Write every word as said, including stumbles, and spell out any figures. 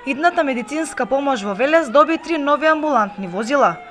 Идната медицинска помош во Велес доби три нови амбулантни возила.